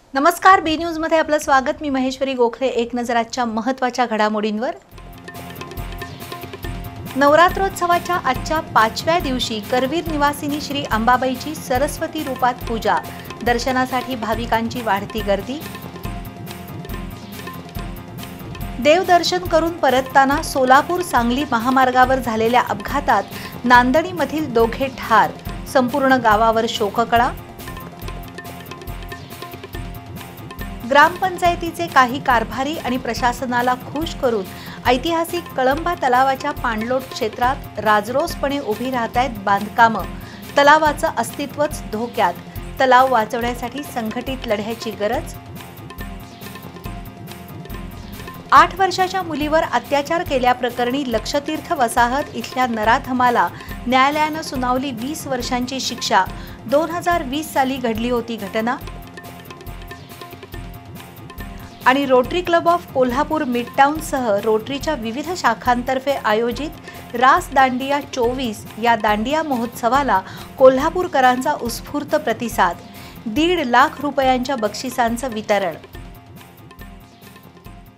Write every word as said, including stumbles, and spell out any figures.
नमस्कार, बी न्यूज मध्ये आपलं स्वागत। मी महेश्वरी गोखले। एक नजर आजच्या महत्त्वाच्या घडामोडींवर। नवरात्रोत्सवाच्या आजच्या पाचव्या दिवशी करवीर निवासिनी श्री अंबाबाईची सरस्वती रूपात पूजा, दर्शनासाठी भाविकांची वाढती गर्दी। देवदर्शन करून परतताना सोलापूर सांगली महामार्गावर झालेल्या अपघातात नांदणीमधील दोघे ठार, संपूर्ण गावावर शोककळा। ग्रामपंचायतीचे काही कारभारी आणि प्रशासनाला खुश करून ऐतिहासिक कळंबा तलावाच्या पाणलोट क्षेत्रात राजरोसपणे उभी राहत आहेत बांधकामं। तलावाचं अस्तित्वच धोक्यात, तलाव वाचवण्यासाठी संघटित लढ्याची गरज। आठ वर्षाच्या मुलीवर अत्याचार केल्याप्रकरणी लक्षतीर्थ वसाहत इथल्या नराधमाला न्यायालयानं सुनावली वीस वर्षांची शिक्षा। दोन हजार वीस साली घडली होती घटना। आणि रोटरी क्लब ऑफ कोल्हापूर मिडटाउनसह रोटरीच्या विविध शाखांतर्फे आयोजित रास दांडिया चोवीस या दांडिया महोत्सवाला कोल्हापूरकरांचा उत्स्फूर्त प्रतिसाद। दीड लाख रुपयांच्या बक्षिसांचं वितरण।